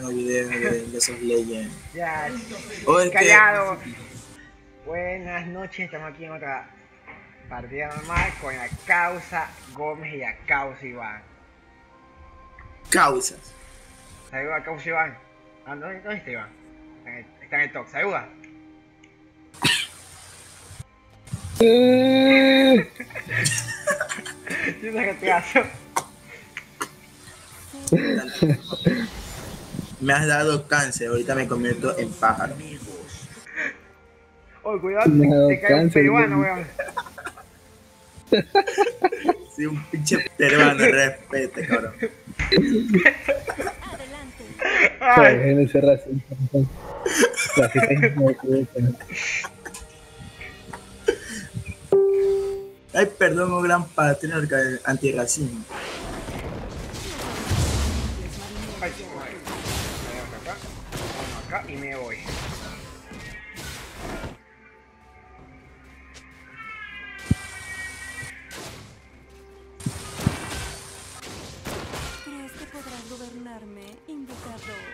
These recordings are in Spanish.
nuevo video de esos Legends. Ya, O es callado. Buenas noches, estamos aquí en otra partida normal con la causa Gómez y la causa Iván. Causas. Saluda causa Iván. ¿Dónde está Iván? Está en el top, saluda. Yo sé que te hago. Me has dado cáncer, ahorita me convierto en pájaro. Oh, cuidado, te cae un peruano, weón. Sí, un pinche peruano, respete, cabrón. Ay. Ese racista. Ay, perdón, un gran patriarca del antirracismo. Ay, madre. Vamos acá y me voy. ¿Crees que podrás gobernarme, invocador?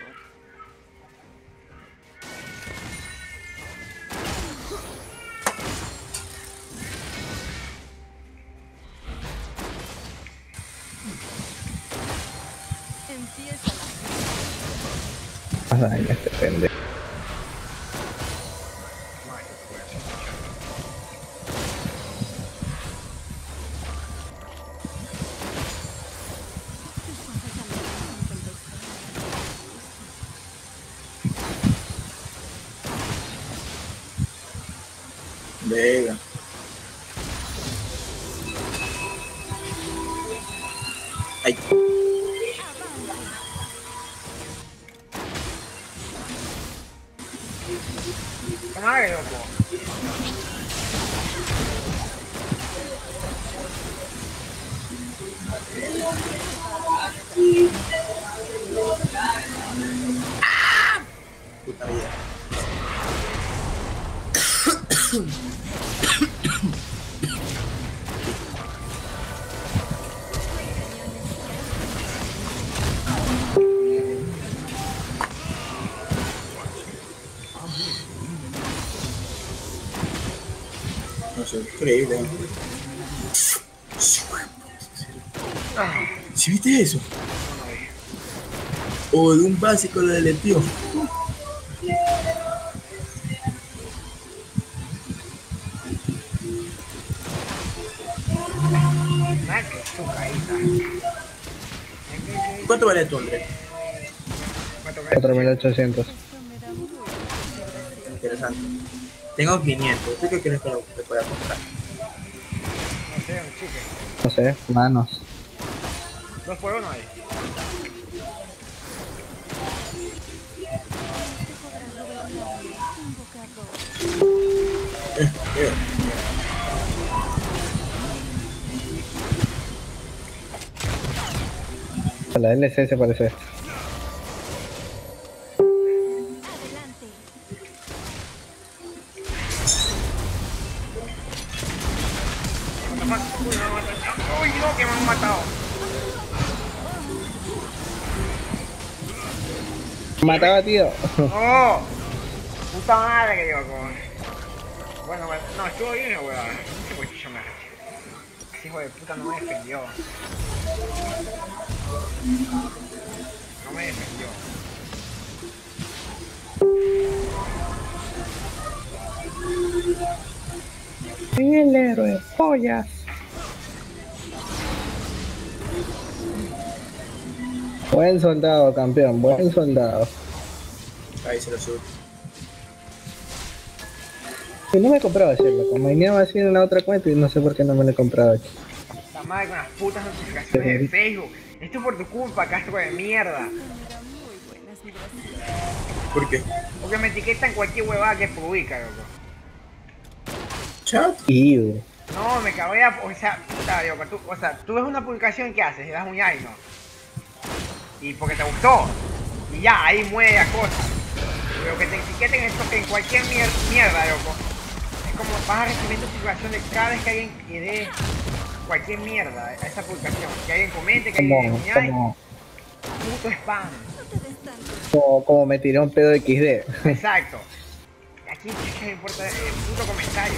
Empieza la Ay, este pendejo. Venga. Ay. Madre, loco. Puta vida. No sé, increíble. ¿Sí viste eso? O de un básico lo deletió. ¿Cuánto vale tu André? 4800. Interesante. Tengo 500. ¿Tú qué crees que lo que pueda comprar? No sé, un chique. No sé, manos. 2 por 1 ahí. Eh. A la LC se parece esto. adelante. Uy, no, que me han matado. Mataba, tío. ¡Oh! Puta madre que digo, con. Bueno, no, estuvo bien, weón. No sé por qué yo me arreché. Ese hijo de puta no me defendió. No me defendió. El héroe, pollas. Buen soldado, campeón, buen soldado. Ahí se lo subo. Y no me compraba hacerlo, como venía así en la otra cuenta y no sé por qué no me lo he comprado aquí. La madre con las putas notificaciones de Facebook. Esto es por tu culpa, castro de mierda. Me da muy buenas vibraciones. ¿Por qué? Porque me etiquetan cualquier huevada que publica, loco. Chat. Iu. No, me cabrea, o sea, puta, loco, tú ves una publicación que haces, le das un ay, ¿no? Y porque te gustó. Y ya, ahí muere la cosa. Pero que te etiqueten esto en cualquier mierda, loco. Es como vas a recibir notificaciones cada vez que alguien le dé cualquier mierda a esa publicación. Que alguien comente, que alguien dé un ay. Puto spam. No te des Como me tiré un pedo XD. Exacto. Aquí ¿qué me importa el puto comentario?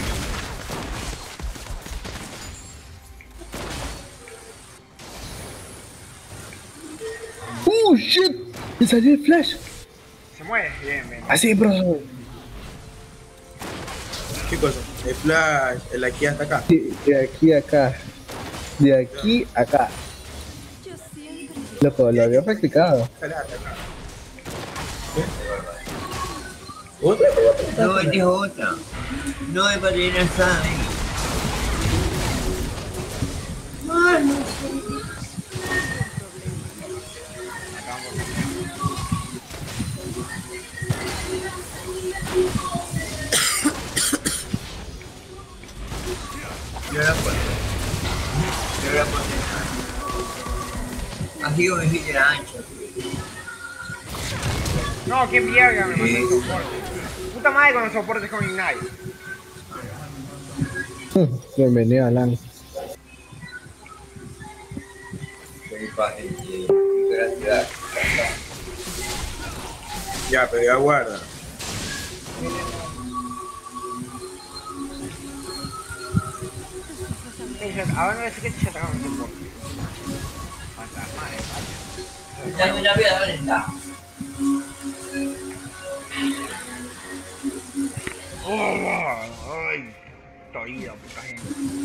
Shit. Me salió el flash. Se muere. Bien, bien. Así, bro. ¿Qué cosa? El flash, el aquí hasta acá. De aquí a acá. De aquí a acá. Yo siempre Loco, lo había practicado. Sale hasta acá. ¿Otra? No, esta es otra. No es para ir a saber. Yo la puedo. Yo la puedo. Así como dijiste la ancha. No, qué mierda me mandó el soporte. Puta madre con los soportes con Ignite. Bienvenido, Alan. Gracias. Ya, pero ya guarda. Ahora no decir que te atacaron el soporte. Fantasma, Ya me la voy a dar en la. Ay, estoy puta gente.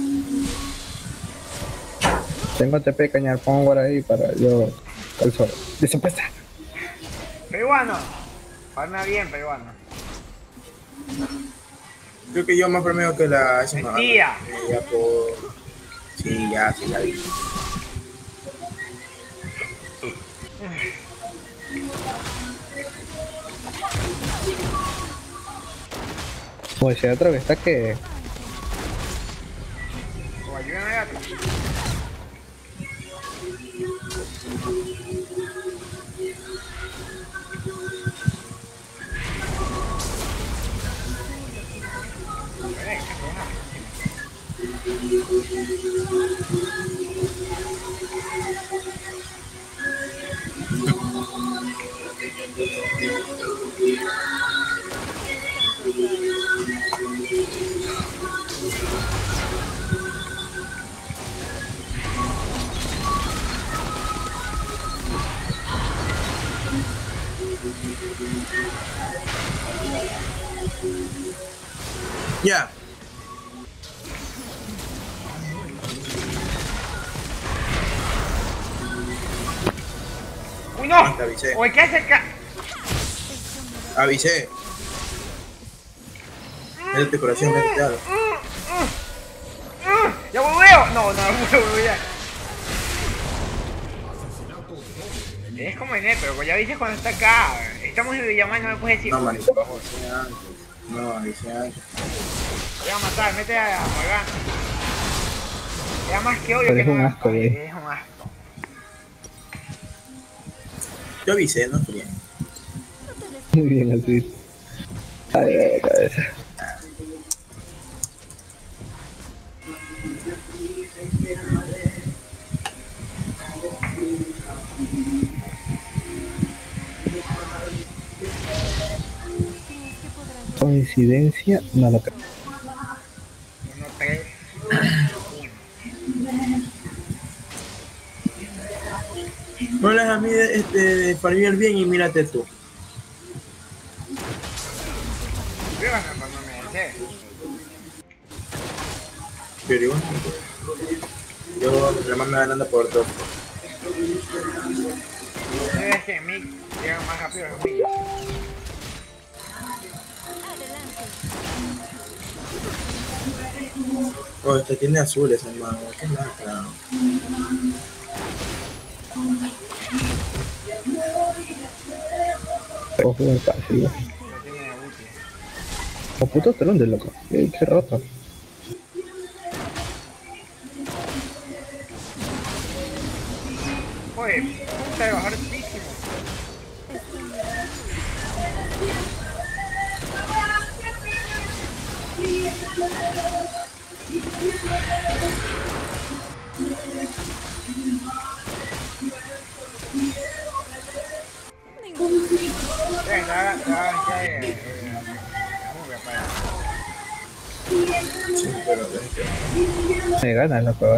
Tengo TP cañar power ahí para yo. El sol. Desupuesta. Peruano. Farma bien, peruano. Creo que yo más promedio que la... esa no, Mentira. ya por... Sí, ya, sí la vi. Pues si hay otra vez está que. O ayúdame a gato. Ya. ¡Uy, no! Te avisé. Oye, ¿qué hace acá? Avisé. Métete corazón, métete algo. ¡Ya volveo! No, no, volveo. Es como en él, pero ya dices cuando está acá. Estamos en videollamada y no me puedes decir. No, manito, avisé antes. No, avisé antes. Voy a matar, mete a Morgana. Ya más que obvio Pero que es no un me asco, güey. es un asco. Yo avisé, no frío. Muy bien, así. Ay, cabeza. Coincidencia, no lo creo. 1-3. Ponles a mí de farmear bien y mírate tú. ¿Qué vas a ponerme ese? Pero igual, yo la más me ganando por dos. Ustedes que en mí llegan más rápido los míos. Oh, este tiene azules, hermano. Qué lata. Ojo de fácil. No tiene útil. O puto tron de loco. Qué roto. Oye, puta de bajar altísimo. ningún Venga, que para. Sí, pero es que... Me ganas, loco,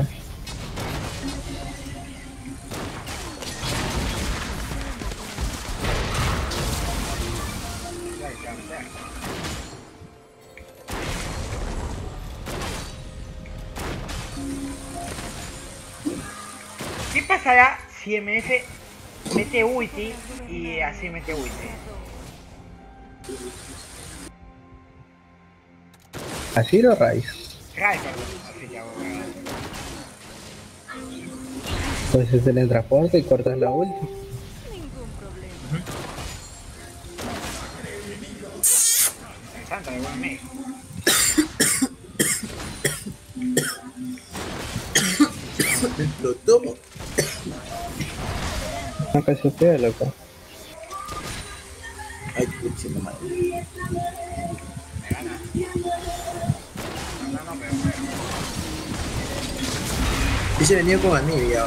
¿Qué pasará si MF mete ulti y así mete ulti? Así lo raíz. Raid, perdón, así que hago. Pues se teletransporta y cortas la ulti. Ningún problema. Interesante, de buen mix. Me explotó. No que se fea, loco. Ay, puchito madre. Me gana. No, pero me gana. Y se venía con Anivia.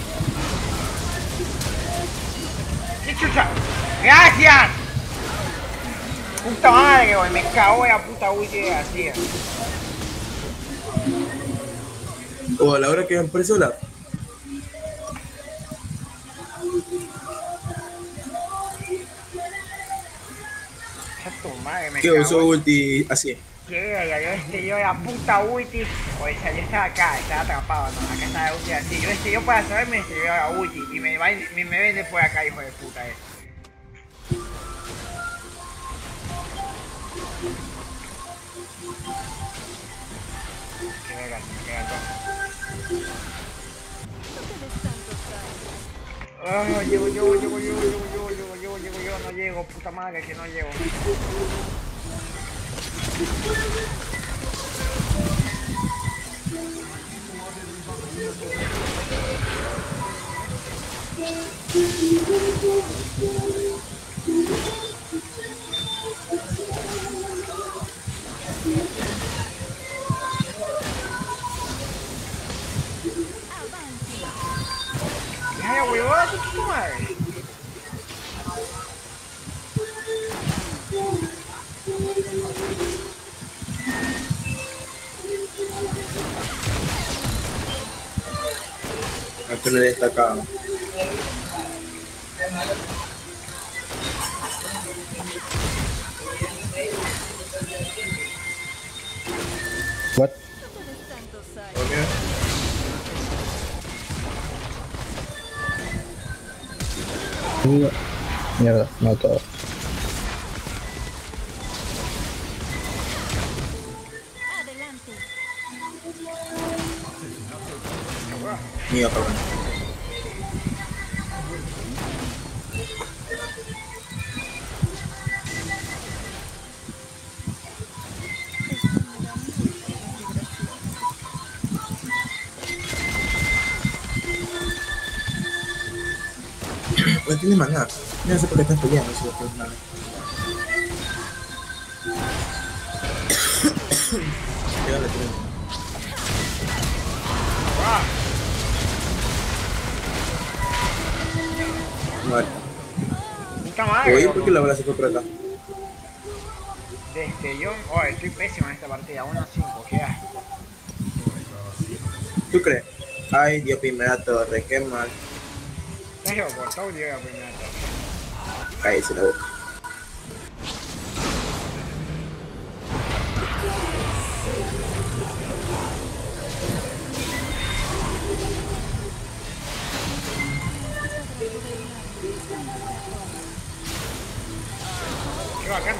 ¡Qué chucha! ¡Gracias! Puta madre, güey, me cago en la puta ulti de García. O a la hora que aparece la... Ya tu madre, me Que cago. usó ulti así. Que yo la puta ulti. O sea, yo estaba acá, estaba atrapado, no, acá estaba la ulti así. Yo para saber me estrelló la ulti y me vende por acá, hijo de puta Qué verga, me queda todo. No te des tantos aires. Ah, llego, no llego, puta madre que no llego. Ya, huevón, tu puta madre. Hasta le destacaba. What? No te des tantos aires. ¿Por qué? Mierda, no todo. Adelante. Mío, cabrón. Esto me da muy buenas vibraciones. No tienes maná. No sé por qué estás peleando si no tienes maná. Ya la tengo. Vale. Puta madre, Oye, loco. ¿por qué la bala se fue por acá? Yo, oh, estoy pésimo en esta partida, 1-5, qué asco. ¿Tú crees? Ay, Dios, primera torre, qué mal. Estás loco, todo llega a primera torre. Cállese la boca. Qué bacana.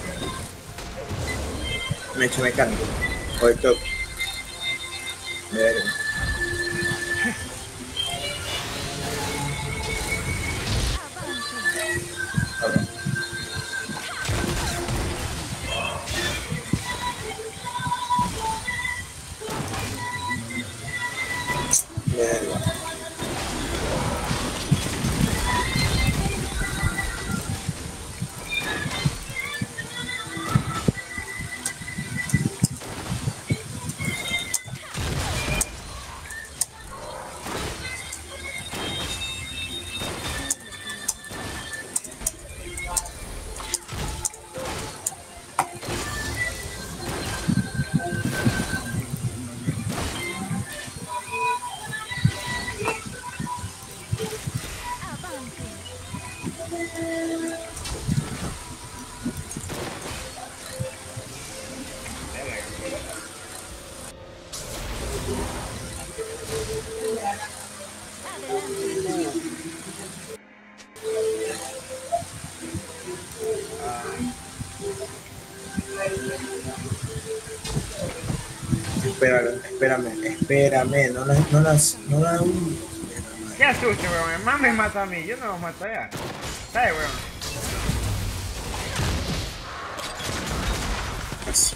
Me he hecho mecánico. O el top. Verga. Ahora. Verga. Espérame, no las. Qué asusto, weón. El man me mata a mí, yo no lo mato ya. ¿Sabes, weón? Así.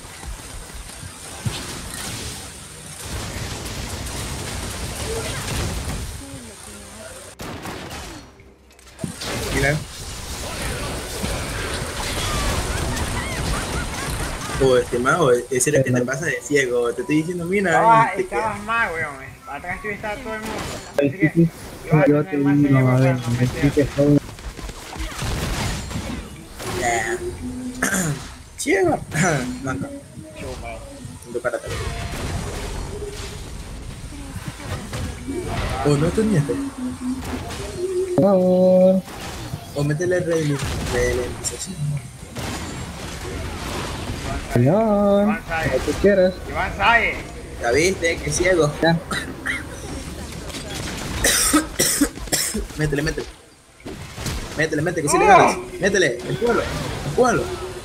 Mira. O estimado, ese es el que te pasa de ciego. Te estoy diciendo, mira. Estabas mal, weón. Atrás tuyo estaba todo el mundo. Ay, Así que sí, iba a yo tener te más digo, cerebro a para ver, no me meter. expliques todo. Ya. Ciego. Manda. Tu cara también. O no estoy ni este. No, O métele ralentización. no, Iván como Saez. tú quieras. Iván Saez. ¿Ya viste? Que ciego. Ya. Métele, que si le ganas. Métele, empújalo.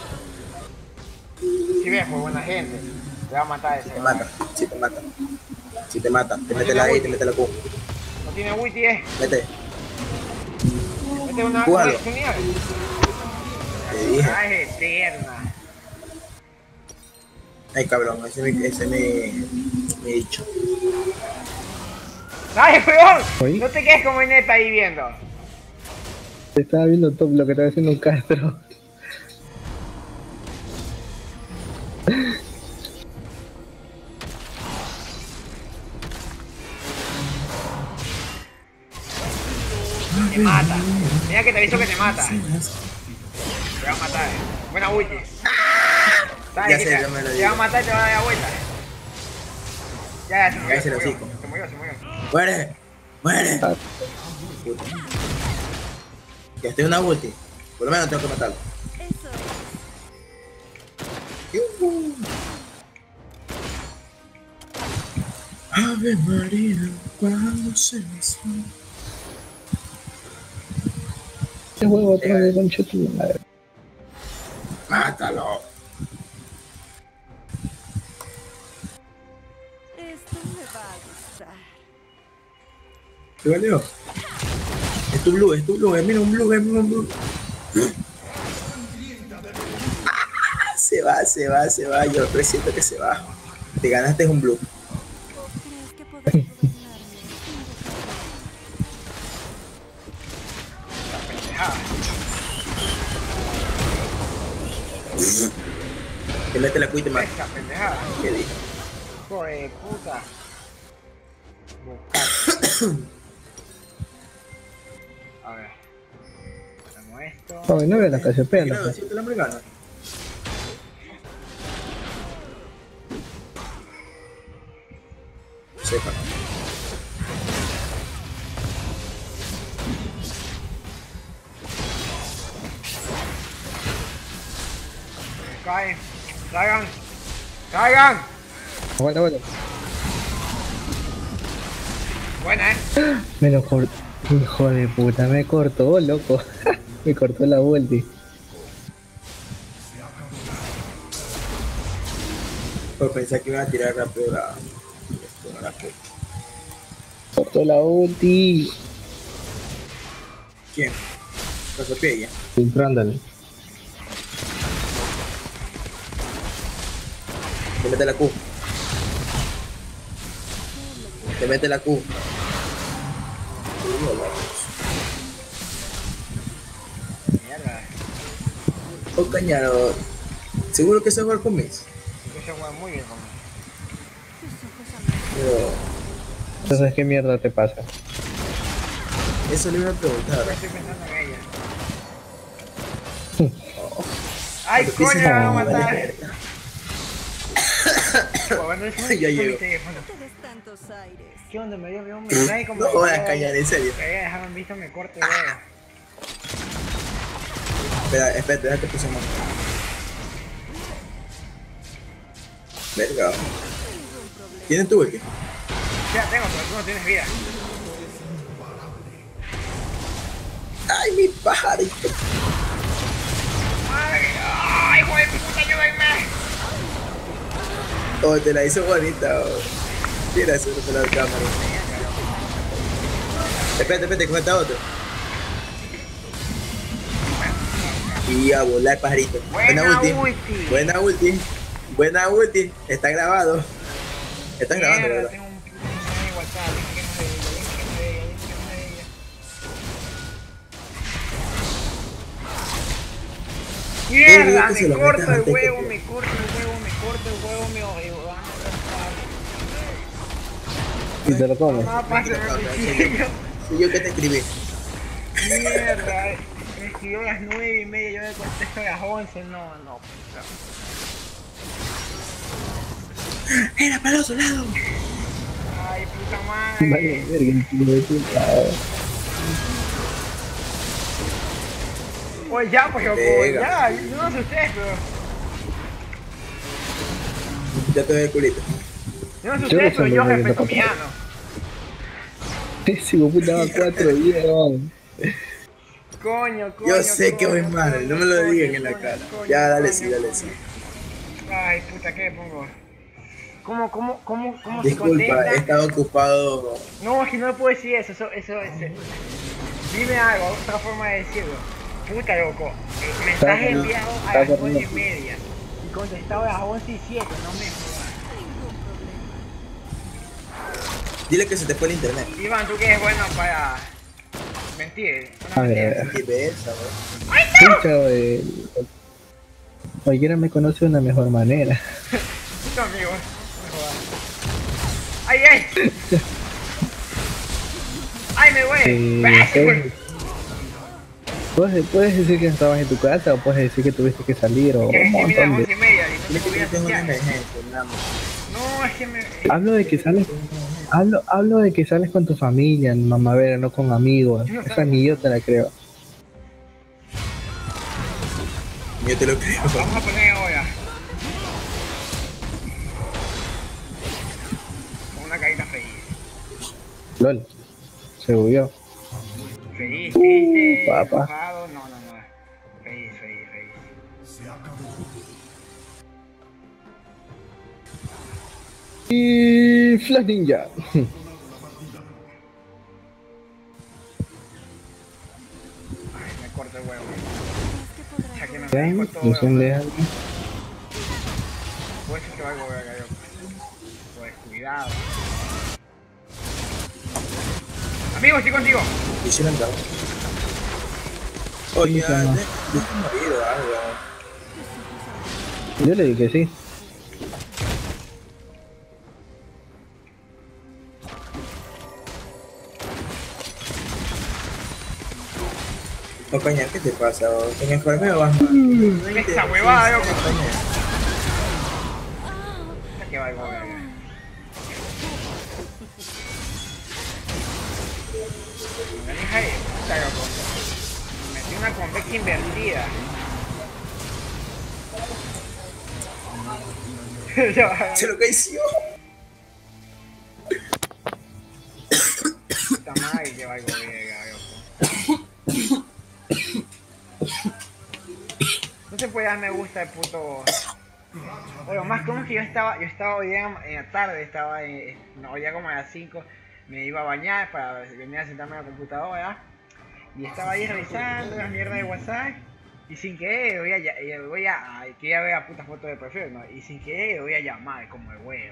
Si ves, pues buena gente. Te va a matar ese. Te weón. mata, si te mata. Te mete la E y te mete la Q. No tiene witty, Mete, Mete una Empújalo. oportunidad. te dije. Ah, es eterna. Ay, cabrón, ese me he dicho. ¡Ay, weón! ¿Oí? No te quedes como neta ahí viendo. Estaba viendo top lo que estaba haciendo un Castro. Te mata. Mira que te aviso que te mata. Te va a matar. Buena ulti. ¿Sabes Ya qué sé, te- ya me lo Te digo. va a matar y te va a dar vuelta. Ya, se murió, Cállese el se hocico. murió. Se murió. Muere. Ah, Puta. Ya estoy en una ulti. Por lo menos tengo que matarlo. Eso es. Yuhu. Ave María, cuando se me suena. ese juego atrás de concha tu madre. Mátalo. Esto me va a gustar. ¿Qué valió? Es tu blue, mira un blue. Ah, se va, yo presiento que se va. Te ganaste un blue. ¿Crees que podrás gobernarme? Pendejada. Te mete la Q y te mata. Esa pendejada. ¿Qué dije? Hijo de puta. Buscar. A ver. Hacemos esto. Ay, no veo la que se pega. Mira, No, si el hombre gana. Sepa. Caen. Caigan. aguanta. Buena, Me lo cortó. Hijo de puta, me cortó, loco. Me cortó la ulti. Por pensar que iba a tirar rápido la. Esto no la puedo. Cortó la ulti. ¿Quién? Casopilla. Filtrándole. Te mete la Q. Te mete la Q. Mierda. Oh, cañado. ¿Seguro que se juega con mis? Eso juega muy bien conmigo. Pero Entonces, ¿qué mierda te pasa? eso le iba a preguntar. Yo estoy pensando en ella. Ay, Cuando coño, pienses- me van a No, matar. vale, verga. Bueno, es Ya mi llego. teléfono. No te des tantos aires. ¿Qué onda? Me dio un mensaje como No jodas, cañar, en serio. que dejaban visto me corte, weón. Espera, espérate, déjate puse más. Verga. ¿Tienes tu ulti? Ya tengo, pero tú no tienes vida. ¡Ay, mi pajarito! ¡Ay, hijo de puta, ayúdenme! Oh, te la hizo bonita, oh. Mira, eso no te la cámara. Espérate, ¿cómo está otro? Y a volar, pajarito. Buena ulti. Buena ulti. Está grabado. Está grabando, Mierda, ¿verdad? tengo un puto mensaje de WhatsApp. Dime que no es ella, dime que no es ella, dime que no es ella. Mierda, que se me lo corto metas el antes huevo, que- me corto el huevo, me odio. Y te lo comes. Mamá, pásame el cuchillo. Soy yo que te escribí. Mierda, me escribió a las 9:30, yo le contesto a las 11, no, puta. Era para el otro lado. Ay, puta Vale, madre. verga, tío, de puta. Oye, ya, pues, loco, Venga. ya, yo no sé ustedes, pero... Ya te doy el culito. Yo no sé Yo ustedes, no pero sé yo muy bien respeto a lo que mi pasa. ano. Ese puta daba 4 días, weón. Coño. Yo sé que voy mal, no me lo digan en la coño, cara. coño, Ya, dale coño, sí, dale coño. sí. Ay, puta, ¿qué le pongo? ¿Cómo se Disculpa, he contesta? estado ocupado. No, es que no le puedo decir eso, dime algo, otra forma de decirlo. Puta, loco, mensaje Está enviado a está las corriendo. 9:30 y contestado a las 11:07, no me jodas. Dile que se te fue el internet. Iván, tú que eres bueno para mentir, A una ver, mentira. Y besa, güey. pucha, wey. Cualquiera me conoce de una mejor manera. Puto amigo, no me jodas. ¡Ay! ¡Ay, me duele! Puedes decir que estabas en tu casa o puedes decir que tuviste que salir o Que un recibí las montón de... 11:30 y no Dile tengo que vida yo tengo una social. emergencia, nada más. No, es que me... Hablo de que sales... Hablo de que sales con tu familia, mamá vera, no con amigos. No Esa sabes. ni yo te la creo. Yo te lo creo. Vamos a poner ahora. Con una carita feliz. LOL. Se bugueó. Feliz, triste, papá. enojado. No. Feliz. Y Flash Ninja. Ay, me corto el huevo. Ya que me Ya, merezco todo. misión de algo. Por eso es que valgo verga yo. Pues cuidado. Amigo, estoy contigo. Hicieron dado. Oye, ¿Cómo se llama? yo te morí o algo. Yo le dije que sí. Compañero, ¿qué te pasa? ¿Te me enfermé o vas? Esta huevada, loco. Ya que valgo verga. Una hija de puta, loco. Me metí una convexa invertida. Ya va. Se lo que hizo. Puta madre, que valgo verga, loco. No se puede dar me gusta el puto. Bueno, más como que yo estaba hoy día en la tarde, hoy día como a las 5, me iba a bañar para venir a sentarme a la computadora y estaba ahí revisando las mierdas de WhatsApp y sin querer quería ver a puta foto de perfil, ¿no? Y sin querer le voy a llamar como el huevo.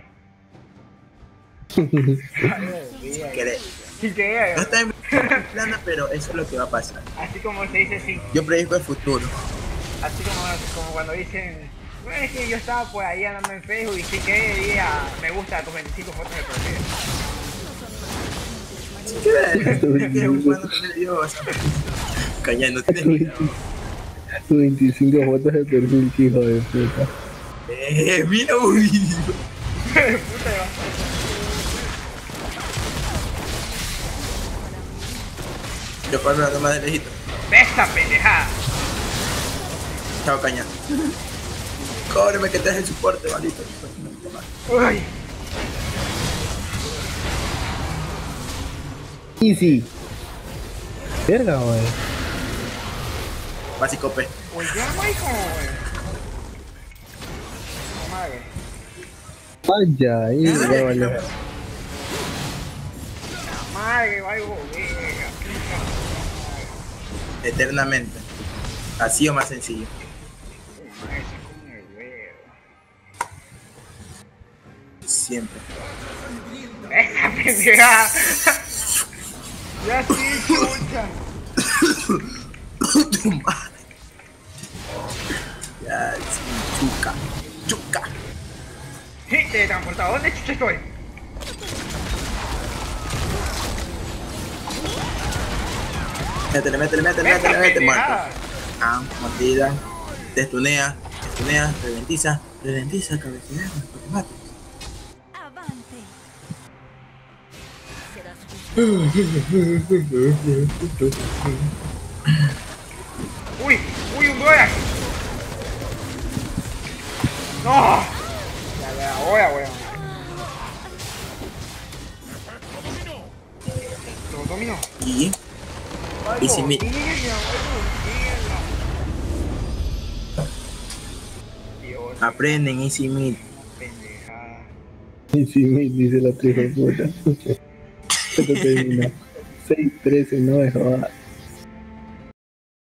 ¿Querés? Sin querer, No está en mi plana, pero eso es lo que va a pasar. así como se dice sin. Yo predico el futuro. Así como cuando dicen, bueno, es que yo estaba por ahí andando en Facebook y sí que di me gusta a tus 25 fotos de perfil. ¿Qué? ¿Qué? Jugando con el Dios. Caña, no tienes ni idea. Tu 25 fotos de perfil, que hijo de puta. Mira, uy. Puta de bastante. Yo paro la toma de lejito. ¡Esta pendejada! Chao, caña. Cóbreme que te das el soporte, maldito. Uy. Easy. Verga, wey. Básico P. Oye, Michael. Madre. Vaya, ahí, Ya, ya vale. Madre, vaya, venga. Eternamente. Así o más sencillo. Madre, se come el huevo. Siempre. Esa pendeja. Ya sí, chucha. Tu madre. Ya, sí, chuca. Chuca. Sí, teletransportado. ¿Dónde chucha estoy? Métele, muerto. Ah, mordida. Destunea, ralentiza, cabecea, para que mate. Avante. Serás Uy, un dólar. No. Ya, ahora, weón. Lo dominó. Y si me... Dios, Aprenden Easy Meat. pendejada. Easy me dice la otra hija de puta. Esto termina. 6-13, no es joda.